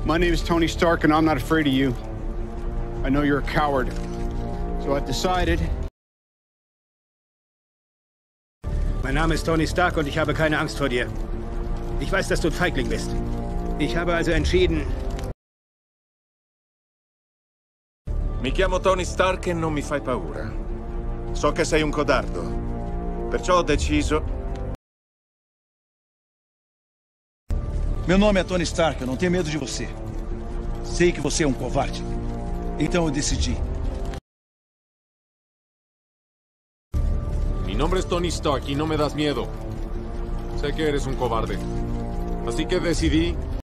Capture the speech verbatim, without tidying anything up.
My name is Tony Stark, and I'm not afraid of you. I know you're a coward. So I've decided... Mein Name ist Tony Stark und ich habe keine Angst vor dir. Ich weiß, dass du ein Feigling bist. Ich habe also entschieden... Mi chiamo Tony Stark e non mi fai paura. So che sei un codardo. Perciò ho deciso... Meu nome é Tony Stark, eu não tenho medo de você. Sei que você é um covarde. Então eu decidi. Mi nombre es Tony Stark y no me das miedo. Sé que eres un cobarde. Así que decidí